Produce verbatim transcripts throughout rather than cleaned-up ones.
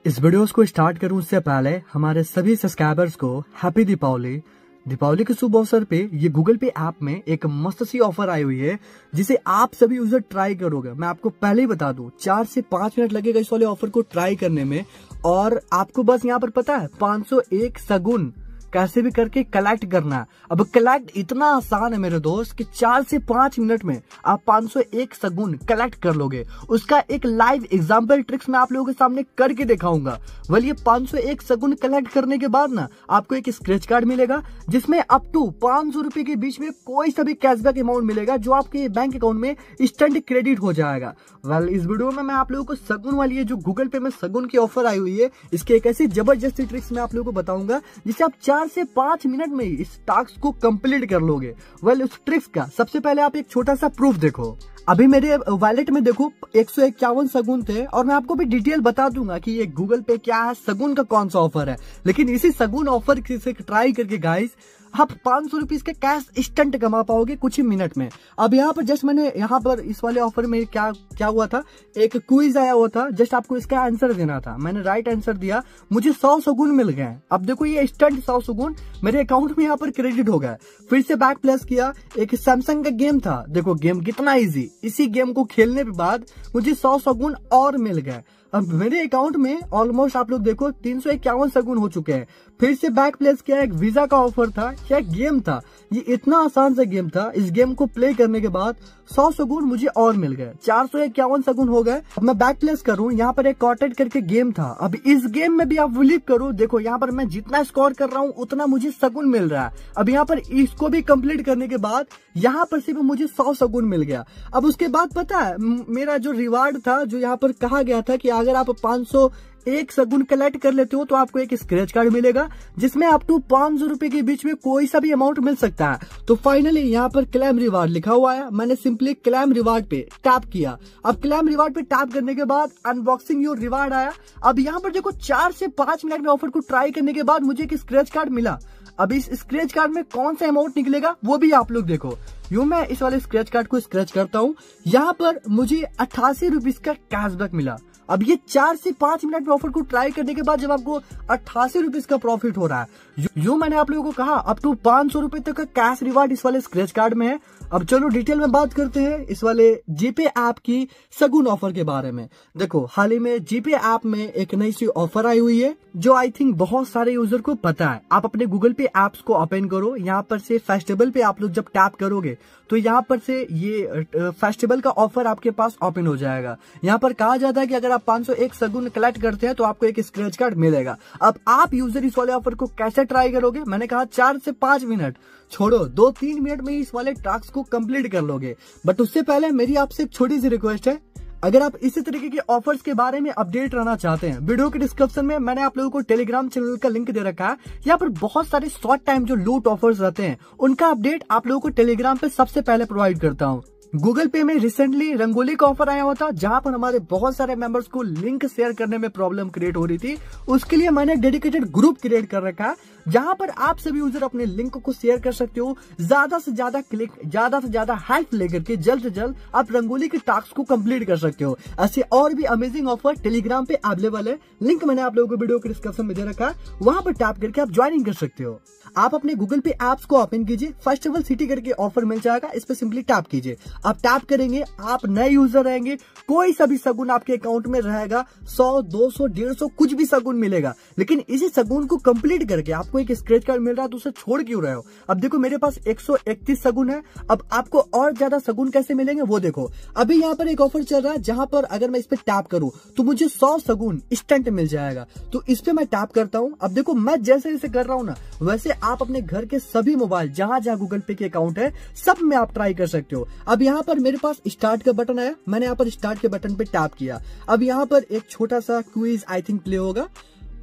इस वीडियोस को स्टार्ट करूं उससे पहले हमारे सभी सब्सक्राइबर्स को हैप्पी दीपावली। दीपावली के शुभ अवसर पे ये गूगल पे ऐप में एक मस्त सी ऑफर आई हुई है जिसे आप सभी यूजर ट्राई करोगे। मैं आपको पहले ही बता दूं, चार से पांच मिनट लगेगा इस वाले ऑफर को ट्राई करने में और आपको बस यहाँ पर पता है पाँच सौ एक सगुन कैसे भी करके कलेक्ट करना है। अब कलेक्ट इतना आसान है मेरे दोस्त कि चार से पांच मिनट में आप पाँच सौ एक सगुन कलेक्ट कर लोगे। उसका एक लाइव एग्जांपल ट्रिक्स मैं आप लोगों के सामने करके दिखाऊंगा। वेल ये पाँच सौ एक सगुन कलेक्ट करने के बाद ना आपको एक स्क्रैच कार्ड मिलेगा जिसमें अप टू पांच सौ रुपए के बीच में कोई सा भी कैशबैक अमाउंट मिलेगा जो आपके बैंक अकाउंट में इंस्टेंट क्रेडिट हो जाएगा। वेल इस वीडियो में मैं आप लोगों को सगुन वाली है जो गूगल पे में सगुन की ऑफर आई हुई है, इसके एक ऐसी जबरदस्त ट्रिक्स मैं आप लोगों को बताऊंगा जिससे आप चार से पांच मिनट में ही इस टास्क को कंप्लीट कर लोगे। वेल उस ट्रिक्स का सबसे पहले आप एक छोटा सा प्रूफ देखो। अभी मेरे वॉलेट में देखो एक सौ इक्यावन सगुन थे और मैं आपको भी डिटेल बता दूंगा कि ये गूगल पे क्या है, सगुन का कौन सा ऑफर है। लेकिन इसी सगुन ऑफर से ट्राई करके गाइस आप पांच सौ रुपीज के कैश इंस्टेंट कमा पाओगे कुछ ही मिनट में। अब यहाँ पर जस्ट मैंने यहाँ पर इस वाले ऑफर में क्या क्या हुआ था, एक क्विज आया हुआ था, जस्ट आपको इसका आंसर देना था। मैंने राइट आंसर दिया, मुझे सौ सगुन मिल गए। अब देखो ये इंस्टेंट सौ सगुन मेरे अकाउंट में यहाँ पर क्रेडिट हो गया। फिर से बैक प्लेस किया, एक सैमसंग का गेम था, देखो गेम कितना इजी। इसी गेम को खेलने के बाद मुझे सौ सगुन और मिल गए। अब मेरे अकाउंट में ऑलमोस्ट आप लोग देखो तीन सौ इक्यावन सगुन हो चुके हैं। फिर से बैक प्लेस किया, एक वीजा का ऑफर था, क्या गेम था, ये इतना आसान सा गेम था। इस गेम को प्ले करने के बाद सौ सगुन मुझे और मिल गए, चार सौ इक्यावन सगुन हो गए। अब मैं बैक प्लेस करूं, यहाँ पर एक कॉटेड करके गेम था। अब इस गेम में भी आप बिलीव करो, देखो यहाँ पर मैं जितना स्कोर कर रहा हूँ उतना मुझे सगुन मिल रहा है। अब यहाँ पर इसको भी कंप्लीट करने के बाद यहाँ पर से भी मुझे सौ सगुन मिल गया। अब उसके बाद पता है मेरा जो रिवार्ड था, जो यहाँ पर कहा गया था कि अगर आप पाँच सौ एक सगुन कलेक्ट कर लेते हो तो आपको एक स्क्रैच कार्ड मिलेगा जिसमें अप टू पांच सौ रुपए के बीच में कोई सा भी अमाउंट मिल सकता है। तो फाइनली यहाँ पर क्लेम रिवार्ड लिखा हुआ है, मैंने सिंपली क्लेम रिवार्ड पे टैप किया। अब क्लेम रिवार्ड पे टैप करने के बाद अनबॉक्सिंग योर रिवार्ड आया। अब यहाँ पर देखो चार से पांच मिनट में ऑफर को ट्राई करने के बाद मुझे एक स्क्रैच कार्ड मिला। अब इस स्क्रैच कार्ड में कौन सा अमाउंट निकलेगा वो भी आप लोग देखो। यूं मैं इस वाले स्क्रैच कार्ड को स्क्रैच करता हूँ, यहाँ पर मुझे अट्ठासी रुपीज का कैशबैक मिला। अब ये चार से पांच मिनट में ऑफर को ट्राई करने के बाद जब आपको अट्ठासी रुपीज का प्रॉफिट हो रहा है, यूं मैंने आप लोगों को कहा अप टू पांच सौ रुपए तक का कैश रिवार्ड इस वाले स्क्रैच कार्ड में है। अब चलो डिटेल में बात करते हैं इस वाले जीपे ऐप की सगुन ऑफर के बारे में। देखो हाल ही में जीपे ऐप में एक नई सी ऑफर आई हुई है जो आई थिंक बहुत सारे यूजर को पता है। आप अपने गूगल पे ऐप्स को ओपन करो, यहाँ पर से फेस्टिवल पे आप लोग जब टैप करोगे तो यहाँ पर से ये फेस्टिवल का ऑफर आपके पास ओपन हो जाएगा। यहाँ पर कहा जाता है कि अगर आप पाँच सौ एक सगुन कलेक्ट करते हैं तो आपको एक स्क्रैच कार्ड मिलेगा। अब आप यूजर इस वाले ऑफर को कैसे ट्राई करोगे, मैंने कहा चार से पांच मिनट छोड़ो, दो तीन मिनट में इस वाले टास्क को कंप्लीट कर लोगे। बट उससे पहले मेरी आपसे एक छोटी सी रिक्वेस्ट है, अगर आप इसी तरीके के ऑफर्स के बारे में अपडेट रहना चाहते हैं, वीडियो के डिस्क्रिप्शन में मैंने आप लोगों को टेलीग्राम चैनल का लिंक दे रखा है। यहाँ पर बहुत सारे शॉर्ट टाइम जो लूट ऑफर्स रहते हैं उनका अपडेट आप लोगों को टेलीग्राम पे सबसे पहले प्रोवाइड करता हूँ। गूगल पे में रिसेंटली रंगोली का ऑफर आया हुआ था जहां पर हमारे बहुत सारे मेंबर्स को लिंक शेयर करने में प्रॉब्लम क्रिएट हो रही थी। उसके लिए मैंने डेडिकेटेड ग्रुप क्रिएट कर रखा है जहां पर आप सभी यूजर अपने लिंक को शेयर कर सकते हो। ज्यादा से ज्यादा क्लिक, ज्यादा से ज्यादा हेल्प लेकर के जल्द से जल्द आप रंगोली के टास्क को कंप्लीट कर सकते हो। ऐसे और भी अमेजिंग ऑफर टेलीग्राम पे अवेलेबल है, लिंक मैंने आप लोगों को वीडियो के डिस्क्रिप्शन में दे रखा है, वहां पर टैप करके आप ज्वाइनिंग कर सकते हो। आप अपने गूगल पे ऐप्स को ओपन कीजिए, फेस्टिवल सिटी करके ऑफर मिल जाएगा, इस पर सिंपली टैप कीजिए। आप टैप करेंगे, आप नए यूजर रहेंगे, कोई सा भी सगुन आपके अकाउंट में रहेगा, सौ दो सौ डेढ़ सौ कुछ भी सगुन मिलेगा। लेकिन इसी सगुन को कंप्लीट करके आपको एक स्क्रैच कार्ड मिल रहा है तो उसे छोड़ क्यों रहे हो। अब देखो मेरे पास एक सौ इकतीस सगुन है, अब आपको और ज्यादा सगुन कैसे मिलेंगे वो देखो। अभी यहाँ पर एक ऑफर चल रहा है जहां पर अगर मैं इस पे टैप करूं तो मुझे सौ सगुन इंस्टेंट मिल जाएगा। तो इस पे मैं टैप करता हूं। अब देखो मैं जैसे जैसे कर रहा हूं ना, वैसे आप अपने घर के सभी मोबाइल जहां जहां गूगल पे के अकाउंट है सब में आप ट्राई कर सकते हो। अब यहाँ पर मेरे पास स्टार्ट का बटन है, मैंने यहाँ पर स्टार्ट के बटन पे टैप किया। अब यहाँ पर एक छोटा सा क्विज आई थिंक प्ले होगा,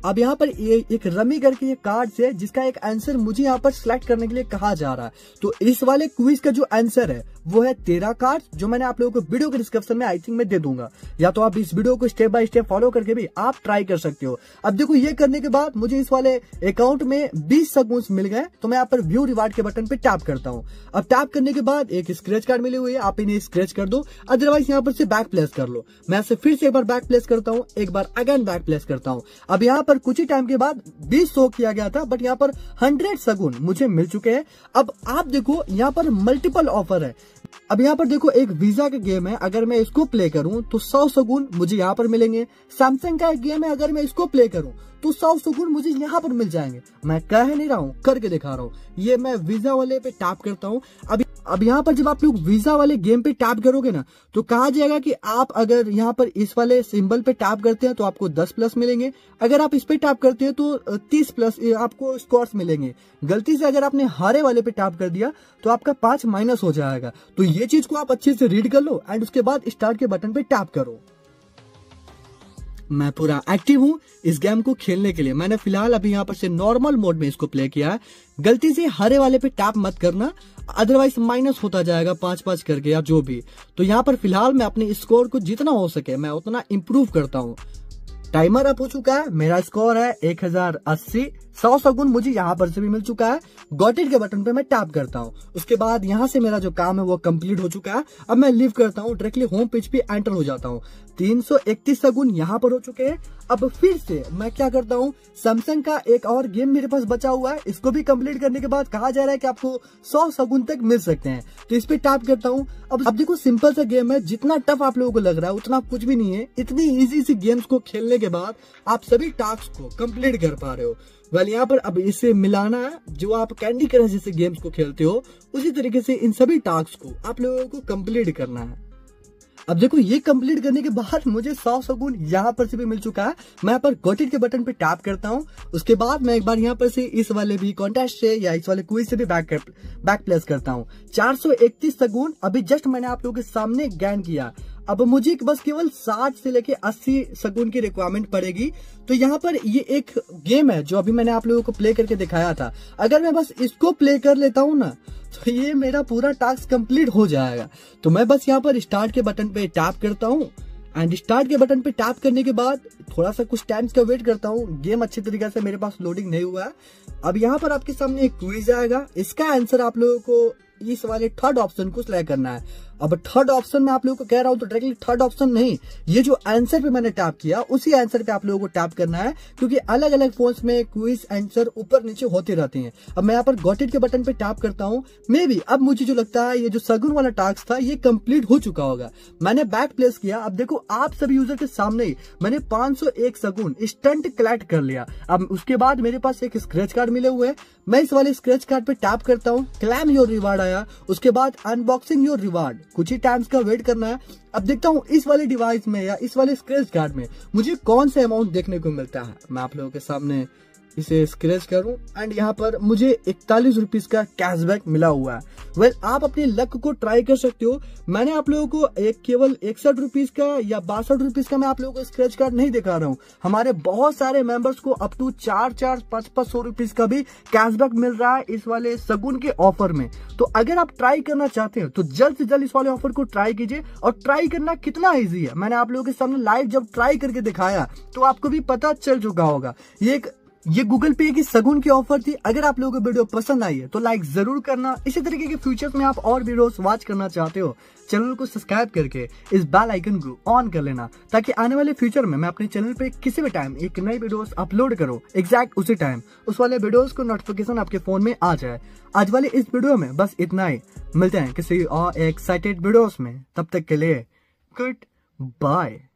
अब यहाँ पर ये एक रमी करके ये कार्ड है जिसका एक आंसर मुझे यहाँ पर सिलेक्ट करने के लिए कहा जा रहा है। तो इस वाले क्विज का जो आंसर है वो है तेरह कार्ड, जो मैंने आप लोगों को वीडियो के डिस्क्रिप्शन में आई थिंक मैं दे दूंगा, या तो आप इस वीडियो को स्टेप बाय स्टेप फॉलो करके भी आप ट्राई कर सकते हो। अब देखो ये करने के बाद मुझे इस वाले अकाउंट में बीस सगुन्स मिल गए, तो मैं यहाँ पर व्यू रिवार्ड के बटन पे टैप करता हूँ। अब टैप करने के बाद एक स्क्रैच कार्ड मिले हुए है, आप इन्हें स्क्रैच कर दो, अदरवाइज यहाँ पर से बैक प्लेस कर लो। मैं से फिर से एक बार बैक प्लेस करता हूँ, एक बार अगेन बैक प्लेस करता हूँ। अब यहाँ पर कुछ ही टाइम के बाद बीस शो किया गया था, बट यहाँ पर हंड्रेड सगुन मुझे मिल चुके हैं। अब आप देखो यहाँ पर मल्टीपल ऑफर है। अब यहाँ पर देखो एक वीजा का गेम है, अगर मैं इसको प्ले करूं तो सौ सगुन मुझे यहाँ पर मिलेंगे। सैमसंग का एक गेम है, अगर मैं इसको प्ले करूं तो सौ सगुन मुझे यहाँ पर मिल जाएंगे। मैं कह नहीं रहा हूँ, करके दिखा रहा हूँ। ये मैं वीजा वाले पे टैप करता हूँ। अब अब यहाँ पर जब आप लोग वीजा वाले गेम पे टैप करोगे ना, तो कहा जाएगा कि आप अगर यहाँ पर इस वाले सिंबल पे टैप करते हैं तो आपको दस प्लस मिलेंगे, अगर आप इस पे टैप करते हैं तो तीस प्लस आपको स्कोर्स मिलेंगे। गलती से अगर आपने हारे वाले पे टैप कर दिया तो आपका पांच माइनस हो जाएगा। तो ये चीज को आप अच्छे से रीड कर लो एंड उसके बाद स्टार्ट के बटन पे टैप करो। मैं पूरा एक्टिव हूँ इस गेम को खेलने के लिए। मैंने फिलहाल अभी यहाँ पर से नॉर्मल मोड में इसको प्ले किया है। गलती से हरे वाले पे टैप मत करना, अदरवाइज माइनस होता जाएगा पांच पांच करके या जो भी। तो यहाँ पर फिलहाल मैं अपने स्कोर को जितना हो सके मैं उतना इम्प्रूव करता हूँ। टाइमर अप हो चुका है, मेरा स्कोर है एक हजार अस्सी। सौ सगुन मुझे यहाँ पर से भी मिल चुका है। गॉट इट के बटन पे मैं टैप करता हूँ। उसके बाद यहाँ से मेरा जो काम है वो कंप्लीट हो चुका है। अब मैं लीव करता हूँ, डायरेक्टली होम पेज पे एंटर हो जाता हूँ। तीन सौ इकतीस सगुन यहाँ पर हो चुके हैं। अब फिर से मैं क्या करता हूँ, सैमसंग का एक और गेम मेरे पास बचा हुआ है, इसको भी कंप्लीट करने के बाद कहा जा रहा है कि आपको सौ सगुन तक मिल सकते हैं। तो इस पे टैप करता हूँ। अब अब देखो सिंपल सा गेम है, जितना टफ आप लोगों को लग रहा है उतना कुछ भी नहीं है। इतनी इजी सी गेम्स को खेलने के बाद आप सभी टास्क को कंप्लीट कर पा रहे हो। वेल यहाँ पर अब इसे मिलाना है, जो आप कैंडी क्रश जैसे गेम्स को खेलते हो उसी तरीके से इन सभी टास्क को आप लोगों को कंप्लीट करना है। अब देखो ये कंप्लीट करने के बाद मुझे सौ सगुन यहाँ पर से भी मिल चुका है। मैं यहाँ पर गॉट इट के बटन पे टैप करता हूँ। उसके बाद मैं एक बार यहाँ पर से इस वाले भी कॉन्टेस्ट से या इस वाले क्विज से भी बैक बैक प्लेस करता हूँ। चार सौ इकतीस सगुन अभी जस्ट मैंने आप लोगों के सामने गेन किया। अब मुझे बस केवल साठ से लेके अस्सी सगुन की रिक्वायरमेंट पड़ेगी। तो यहाँ पर ये एक गेम है जो अभी मैंने आप लोगों को प्ले करके दिखाया था। अगर मैं बस इसको प्ले कर लेता हूँ ना तो ये मेरा पूरा टास्क कंप्लीट हो जाएगा। तो मैं बस यहाँ पर स्टार्ट के बटन पे टैप करता हूँ एंड स्टार्ट के बटन पे टैप करने के बाद थोड़ा सा कुछ टाइम्स का वेट करता हूँ। गेम अच्छे तरीके से मेरे पास लोडिंग नहीं हुआ है। अब यहाँ पर आपके सामने एक क्विज आएगा, इसका आंसर आप लोगों को इस वाले थर्ड ऑप्शन को सिलेक्ट करना है। अब थर्ड ऑप्शन में आप लोगों को कह रहा हूं तो डायरेक्टली थर्ड ऑप्शन नहीं, ये जो आंसर पे मैंने टैप किया उसी आंसर पे आप लोगों को टैप करना है, क्योंकि अलग अलग फोन्स में क्विज आंसर ऊपर नीचे होते रहते हैं। अब मैं यहाँ पर गॉट इट के बटन पे टैप करता हूँ। मे बी अब मुझे जो लगता है ये जो सगुन वाला टास्क था ये कंप्लीट हो चुका होगा। मैंने बैक प्लेस किया। अब देखो आप सभी यूजर के सामने ही मैंने पांच सौ एक सगुन इंस्टेंट कलेक्ट कर लिया। अब उसके बाद मेरे पास एक स्क्रैच कार्ड मिले हुए हैं। मैं इस वाले स्क्रैच कार्ड पे टैप करता हूँ, क्लेम योर रिवार्ड आया। उसके बाद अनबॉक्सिंग योर रिवार्ड, कुछ ही टाइम्स का वेट करना है। अब देखता हूँ इस वाले डिवाइस में या इस वाले स्क्रैच कार्ड में मुझे कौन सा अमाउंट देखने को मिलता है। मैं आप लोगों के सामने इसे स्क्रैच करूं एंड यहाँ पर मुझे इकतालीस रुपीस का कैशबैक मिला हुआ है। वेल well, आप अपने लक को ट्राई कर सकते हो। मैंने आप लोगों को एक केवल इकसठ रुपीस का या बासठ रुपीस का मैं आप लोगों को स्क्रैच कार्ड नहीं दिखा रहा हूँ। हमारे बहुत सारे मेंबर्स को अप टू चार चार पाँच पाँच सौ रुपीस का भी कैशबैक मिल रहा है इस वाले सगुन के ऑफर में। तो अगर आप ट्राई करना चाहते हो तो जल्द से जल्द इस वाले ऑफर को ट्राई कीजिए। और ट्राई करना कितना ईजी है मैंने आप लोगों के सामने लाइव जब ट्राई करके दिखाया तो आपको भी पता चल चुका होगा। ये एक ये गूगल पे की सगुन की ऑफर थी। अगर आप लोगों को वीडियो पसंद आई है तो लाइक जरूर करना। इसी तरीके के फ्यूचर्स में आप और वीडियोस वॉच करना चाहते हो, चैनल को सब्सक्राइब करके इस बेल आइकन को ऑन कर लेना, ताकि आने वाले फ्यूचर में मैं अपने चैनल पे किसी भी टाइम एक नई वीडियोस अपलोड करूं, एग्जैक्ट उसी टाइम उस वाले वीडियोस को नोटिफिकेशन आपके फोन में आ जाए। आज वाले इस वीडियो में बस इतना ही। मिलते हैं किसी और एक्साइटेड वीडियोस में, तब तक के लिए गुड बाय।